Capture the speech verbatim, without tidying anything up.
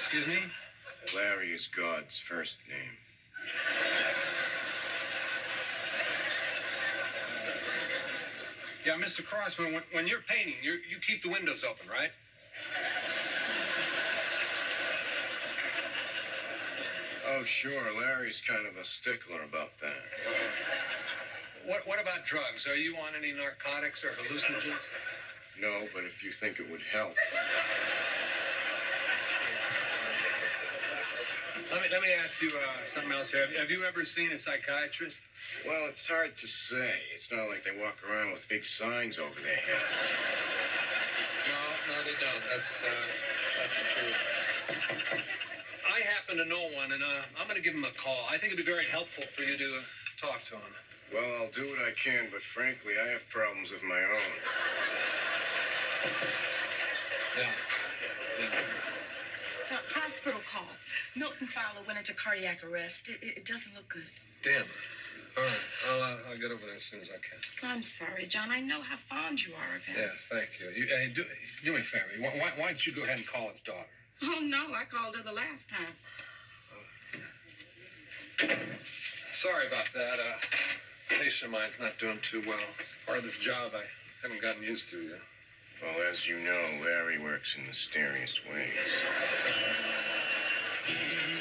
Excuse me? Larry is God's first name. Yeah, Mister Crossman, when, when you're painting, you you keep the windows open, right? Oh, sure. Larry's kind of a stickler about that. What what about drugs? Are you on any narcotics or hallucinogens? No, but if you think it would help. Let me let me ask you uh, something else here. Have, have you ever seen a psychiatrist? Well, it's hard to say. It's not like they walk around with big signs over their head. No, no, they don't. That's uh, that's the truth. I happen to know one, and uh, I'm going to give him a call. I think it'd be very helpful for you to uh, talk to him. Well, I'll do what I can, but frankly, I have problems of my own. Yeah. Yeah. It's a hospital call. Milton Fowler went into cardiac arrest. It, it, it doesn't look good. Damn. All right. I'll, uh, I'll get over there as soon as I can. I'm sorry, John. I know how fond you are of him. Yeah, thank you. you hey, do, do me a favor. Why, why, why don't you go ahead and call his daughter? Oh, no. I called her the last time. Sorry about that. Uh, patient of mine's not doing too well. It's part of this job I haven't gotten used to yet. Well, as you know, Larry works in mysterious ways.